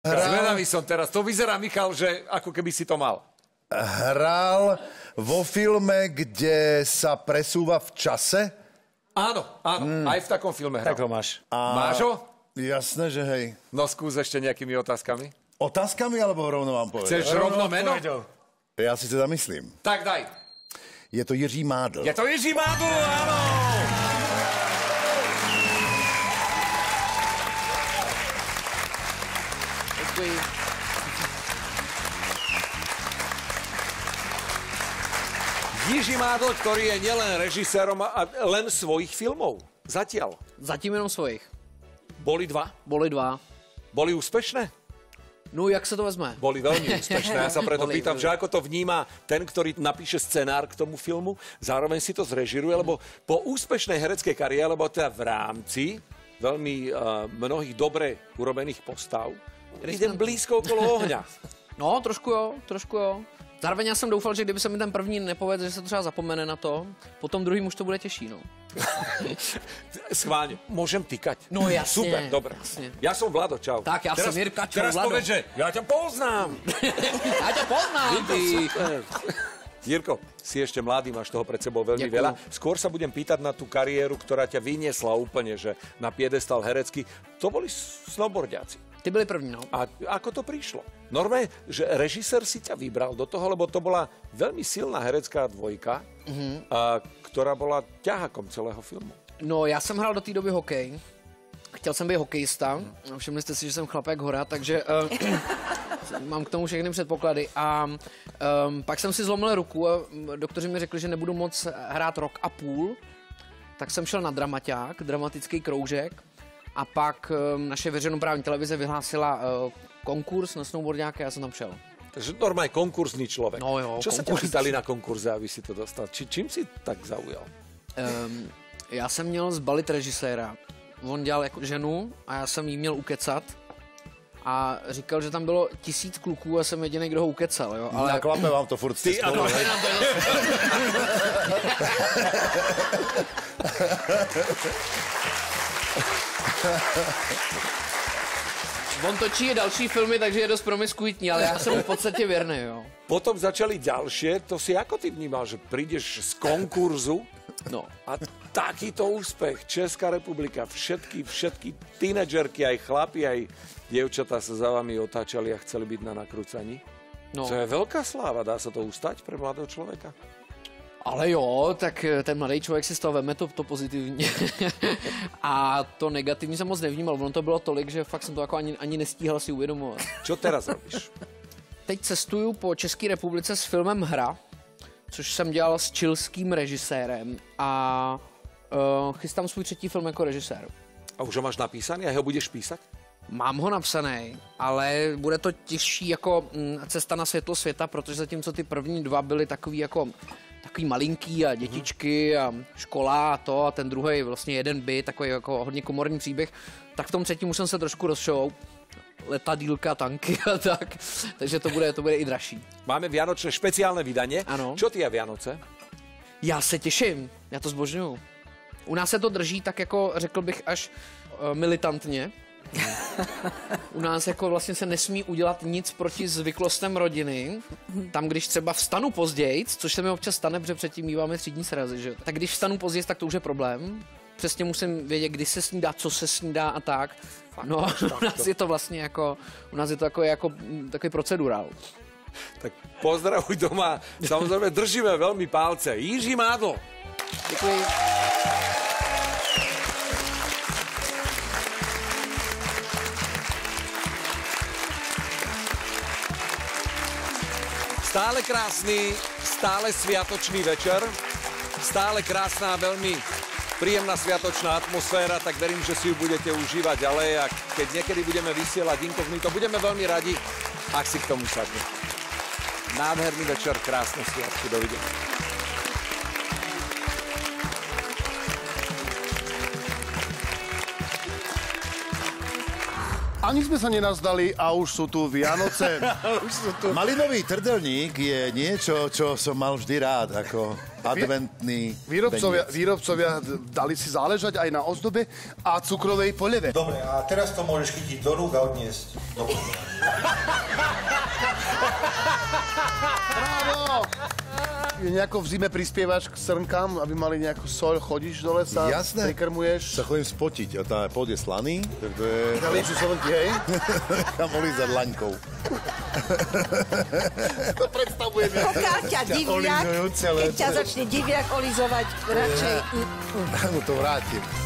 Zvedavý som teraz. To vyzerá, Michal, že ako keby si to mal. Hral vo filme, kde sa presúva v čase? Áno, aj v takom filme hral. Tak ho máš. Máš ho? Jasné, že hej. No skús ešte nejakými otázkami. Otázkami, alebo rovno vám povedať? Chceš rovno meno? Ja si teda myslím. Tak daj. Je to Jiří Mádl. Je to Jiří Mádl, áno! Děkuji. Jiří Mádl, ktorý je nielen režisérom a len svojich filmov. Zatiaľ. Zatím jenom svojich. Boli dva? Boli dva. Boli úspešné? No, jak se to vezme? Boli veľmi úspešné. Ja sa preto Boli. pýtam, že ako to vníma ten, ktorý napíše scenár k tomu filmu, zároveň si to zrežiruje, lebo po úspešnej hereckej kariére, lebo teda v rámci veľmi mnohých dobre urobených postav, idem blízko okolo ohňa. No, trošku jo. Zároveň já jsem doufal, že kdyby se mi ten první nepovedl, že se to třeba zapomene na to, potom druhým už to bude těžší, no. Schválne, môžem tykať? No jasne. Super, dobre. Jasne. Ja som Vlado, čau. Tak, ja som Jirka, čau, teraz Vlado. povedz, že ja ťa poznám. Já tě poznám, ty. Jirko, si ešte mladý, máš toho pred sebou veľmi Ďakujem. veľa. Skôr sa budem pýtať na tú kariéru, ktorá ťa vyniesla úplne, že na piedestal herecký. To boli snowboardiaci. Ty byli první, no. A ako to prišlo? Normálne, že režisér si ťa vybral do toho, lebo to bola veľmi silná herecká dvojka, ktorá bola ťahakom celého filmu. No, já jsem hrál do té doby hokej. Chtěl jsem být hokejista. Všimli jste si, že jsem chlapek hora, takže mám k tomu všechny předpoklady. A pak jsem si zlomil ruku a doktoři mi řekli, že nebudu moc hrát rok a půl. Tak jsem šel na dramaťák, dramatický kroužek. A pak naše veřejnoprávní televize vyhlásila konkurs na snowboardiáka a já jsem tam šel. Takže normálne konkurzný človek. No jo, Čo sa ťa pýtali na konkurze, aby si to dostal? Čím si tak zaujal? Já jsem měl zbalit režiséra. On dělal jako ženu a já jsem jí měl ukecat. A říkal, že tam bylo 1000 kluků a jsem jediný, kdo ho ukecal, jo. Ale... A klape vám to furt Ty, spolu. On točí i další filmy, takže je dost promiskuitní, ale já jsem v podstatě věrný, jo. Potom začali ďalšie. To si ako ty vnímal, že prídeš z konkurzu No. a takýto úspech. Česká republika, všetky tínedžerky, aj chlapi, aj dievčatá sa za vami otáčali a chceli byť na nakrúcaní. No. To je veľká sláva. Dá sa to ustať pre mladého človeka? Ale jo, tak ten mladý člověk si z toho veme to pozitivní. A to negativní jsem moc nevnímal. Ono to bylo tolik, že fakt jsem to jako ani nestíhal si uvědomovat. Čo teraz robíš? Teď cestuju po České republice s filmem Hra, což jsem dělal s chilským režisérem a chystám svůj 3. film jako režisér. A už ho máš napísaný a ho budeš písať? Mám ho napsaný, ale bude to těžší jako cesta na světlo světa, protože zatímco ty první 2 byly takový malinký a dětičky a škola a to a ten druhý vlastně jeden byt, takový jako hodně komorní příběh, tak v tom 3. už jsem se trošku rozšou. Letadílka, tanky a tak. Takže to bude i dražší. Máme vianočné špeciálne vydanie. Ano. Čo ty a Vianoce? Já se těším, já to zbožňuju. U nás se to drží tak jako, řekl bych, až militantně. U nás jako vlastně se nesmí udělat nic proti zvyklostem rodiny. Tam, když třeba vstanu později, což se mi občas stane, protože předtím míváme třídní srazy, že? Tak když vstanu později, tak to už je problém. Přesně musím vědět, kdy se snídá, co se snídá a tak. No, u nás je to vlastně jako, takový procedurál. Tak pozdravuj doma. Samozrejme, držíme veľmi palce. Jiří Mádl. Děkuji. Stále krásny, stále sviatočný večer. Stále krásna, veľmi príjemná sviatočná atmosféra, tak verím, že si ju budete užívať ďalej a keď niekedy budeme vysielať inkognito, budeme veľmi radi, ak si k tomu sadne. Nádherný večer, krásne sviatky, dovidenia. Ani sme sa nenazdali a už sú tu Vianoce. Malinový trdelník je niečo, čo som mal vždy rád, ako adventný Výrobcovia dali si záležať aj na ozdobe a cukrovej polieve. Dobre, a teraz to môžeš chytiť do rúk a odniesť do pokoja. nejako v zime prispievaš k srnkám, aby mali nejakú soľ, chodíš do lesa, Jasné. prikrmuješ. Sa chodím spotiť a tá pod je slaný, tak to je... Na lieču srnky, hej? Kam olízať laňkou. To predstavujem. Pokiaľ ťa diviak, olízujú celé. keď ťa začne diviak olizovať, radšej... Mu to vrátim.